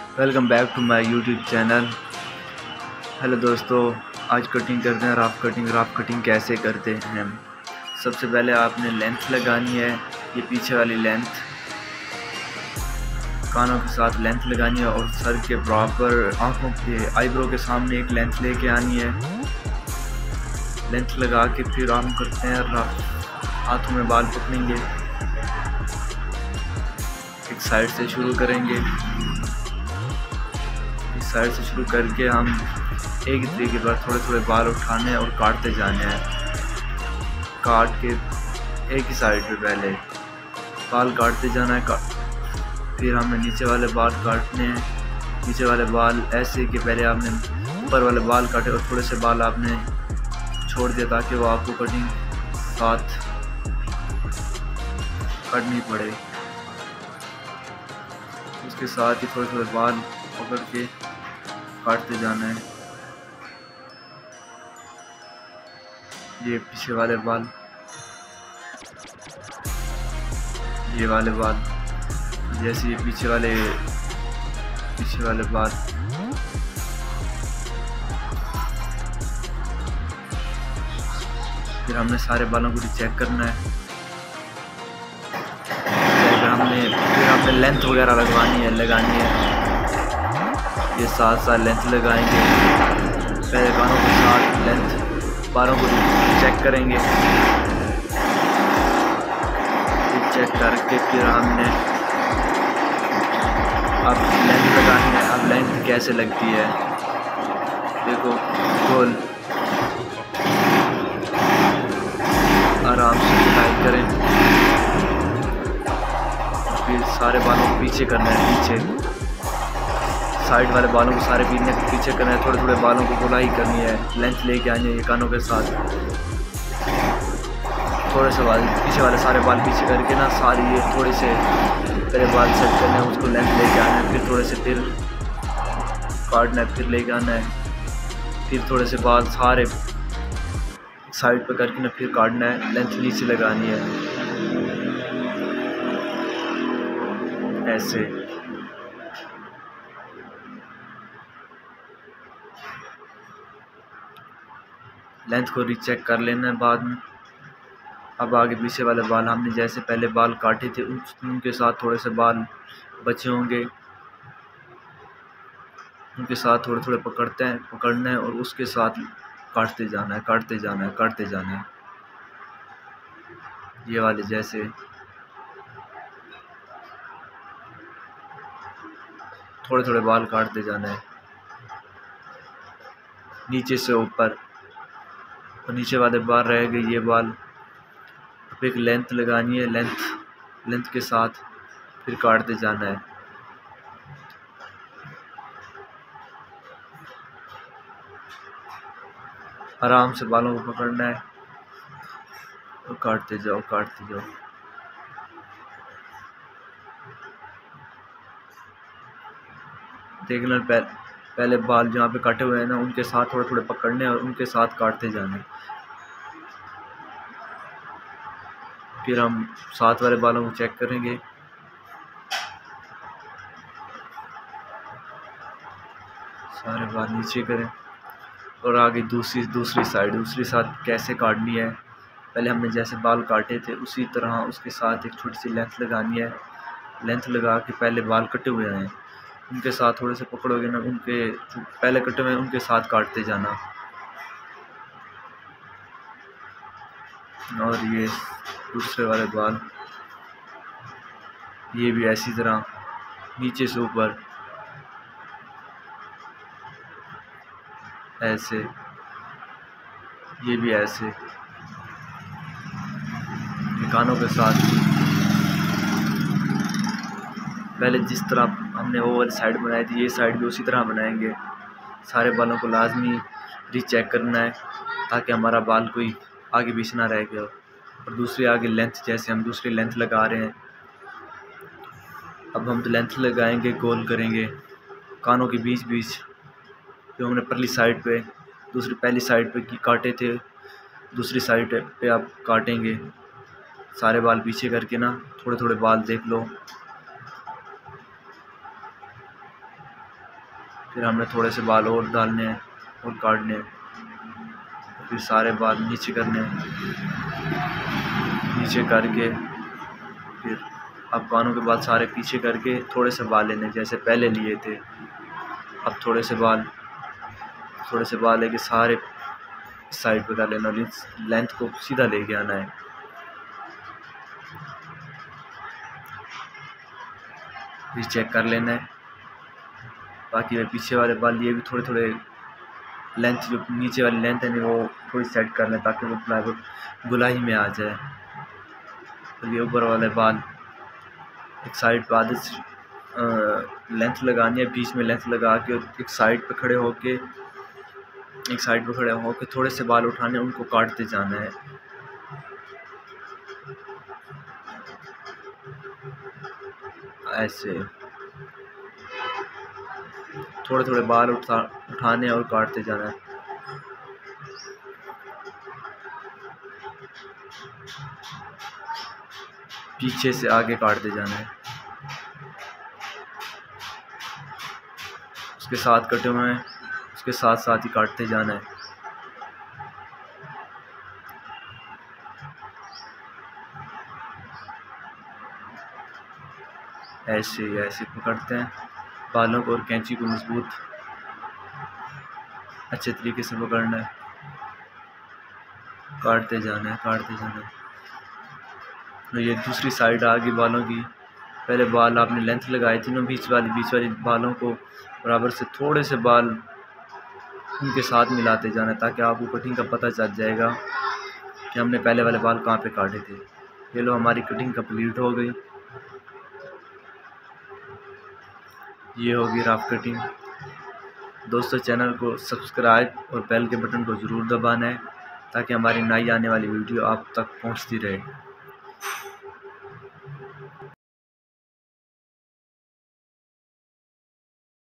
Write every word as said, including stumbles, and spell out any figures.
Welcome back to my YouTube channel. Hello दोस्तों, आज cutting करते हैं राफ कटिंग। राफ कटिंग कैसे करते हैं? सबसे पहले आपने लेंथ लगानी है, ये पीछे वाली लेंथ, कानों के साथ लेंथ लगानी है और सर के बराबर आँखों के आईब्रो के सामने एक लेंथ लेके आनी है। लेंथ लगा के फिर हम करते हैं राफ। हाथों में बाल पकड़ेंगे, एक साइड से शुरू करेंगे। साइड से शुरू करके हम एक तरीके पर थोड़े थोड़े बाल उठाने और काटते जाने हैं। काट के एक ही साइड पे पहले बाल काटते जाना है। फिर हमें नीचे वाले बाल काटने हैं। नीचे वाले बाल ऐसे कि पहले आपने ऊपर वाले बाल काटे और थोड़े से बाल आपने छोड़ दिया ताकि वो आपको कटिंग साथ काटनी पड़े। उसके साथ ही थोड़े थोड़े बाल पकड़ के काटते जाना है। ये पीछे वाले बाल, ये वाले बाल, जैसे ये पीछे वाले पीछे वाले बाल। फिर हमने सारे बालों को चेक करना है। चेक हमने फिर हमने लेंथ वगैरह लगवानी है लगानी है ये साथ साथ लेंथ लगाएंगे। पहले कानों के साथ लेंथ बालों को चेक करेंगे। फिर चेक करके फिर हमने अब लेंथ लगानी है। अब लेंथ कैसे लगती है देखो, गोल आराम से सिलाई करें। फिर सारे बालों को पीछे करना है, पीछे साइड वाले बालों को सारे पीछे पीछे करना है। थोड़े थोड़े बालों को गोलाई करनी है, लेंथ लेके आनी है ये कानों के साथ। थोड़े से बाल पीछे वाले सारे बाल पीछे करके ना सारी ये थोड़े से पहले बाल सेट करना है, उसको लेंथ लेके आना है। फिर थोड़े से फिर काटना है, फिर लेके आना है। फिर थोड़े से बाल सारे साइड पर करके ना फिर काटना है, लेंथ नीचे लगानी है ऐसे। लेंथ को रीचेक कर लेना है बाद में। अब आगे पीछे वाले बाल हमने जैसे पहले बाल काटे थे उनके साथ थोड़े से बाल बचे होंगे, उनके साथ थोड़े थोड़े पकड़ते हैं पकड़ना है और उसके साथ काटते जाना है काटते जाना है काटते जाना है। ये वाले जैसे थोड़े थोड़े बाल काटते जाना है नीचे से ऊपर, और नीचे वाले बाल रह गए ये बाल। अब एक लेंथ लगानी है, लेंथ लेंथ के साथ फिर काटते जाना है। आराम से बालों को पकड़ना है और काटते जाओ काटते जाओ। देखना पहले पहले बाल जहाँ पे काटे हुए हैं ना उनके साथ थोड़े थोड़े पकड़ने और उनके साथ काटते जाना। फिर हम साथ वाले बालों को चेक करेंगे। सारे बाल नीचे करें और आगे दूसरी दूसरी साइड दूसरी साइड कैसे काटनी है। पहले हमने जैसे बाल काटे थे उसी तरह उसके साथ एक छोटी सी लेंथ लगानी है। लेंथ लगा के पहले बाल कटे हुए हैं उनके साथ थोड़े से पकड़ोगे ना, उनके पहले कटे हुए हैं उनके साथ काटते जाना। और ये दूसरे वाले बाल, ये भी ऐसी तरह नीचे से ऊपर ऐसे, ये भी ऐसे कानों के साथ। पहले जिस तरह हमने वो वाली साइड बनाई थी ये साइड भी उसी तरह बनाएंगे। सारे बालों को लाजमी रीचेक करना है ताकि हमारा बाल कोई आगे पीछे ना रह गया। और दूसरी आगे लेंथ जैसे हम दूसरी लेंथ लगा रहे हैं। अब हम तो लेंथ लगाएंगे, गोल करेंगे कानों के बीच बीच जो हमने पहली साइड पे दूसरी पहली साइड पे काटे थे दूसरी साइड पे आप काटेंगे। सारे बाल पीछे करके ना थोड़े थोड़े बाल देख लो। फिर हमने थोड़े से बाल और डालने हैं और काटने हैं, फिर सारे बाल नीचे करने हैं। नीचे करके फिर अब कानों के बाल सारे पीछे करके थोड़े से बाल लेने जैसे पहले लिए थे। अब थोड़े से बाल थोड़े से बाल लेके सारे साइड पे कर लेना, लेंथ को सीधा लेके आना है। फिर चेक कर लेना है। बाकी वे पीछे वाले बाल ये भी थोड़े थोड़े लेंथ, जो नीचे वाली लेंथ है वो थोड़ी सेट कर लें ताकि वो प्लाईवुड गुलाई में आ जाए। तो ये ऊपर वाले बाल एक साइड पे आधे लेंथ लगानी है, बीच में लेंथ लगा के एक साइड पे खड़े होके एक साइड पे खड़े होके थोड़े से बाल उठाने, उनको काटते जाना है। ऐसे थोड़े थोड़े बाल उठा उठाने और काटते जाना है। पीछे से आगे काटते जाना है। उसके साथ कटे हुए हैं, उसके साथ साथ ही काटते जाना है। ऐसे ऐसे पकड़ते हैं बालों को और कैंची को मजबूत अच्छे तरीके से पकड़ना है, काटते जाना है काटते जाना है। तो ये दूसरी साइड आ गई बालों की। पहले बाल आपने लेंथ लगाई थी ना, बीच वाली बीच वाली बालों को बराबर से थोड़े से बाल उनके साथ मिलाते जाना है ताकि आपको कटिंग का पता चल जाएगा कि हमने पहले वाले बाल कहाँ पे काटे थे। ये लो हमारी कटिंग कंप्लीट हो गई। ये होगी रफ कटिंग। दोस्तों चैनल को सब्सक्राइब और बेल के बटन को ज़रूर दबाना है ताकि हमारी नई आने वाली वीडियो आप तक पहुंचती रहे।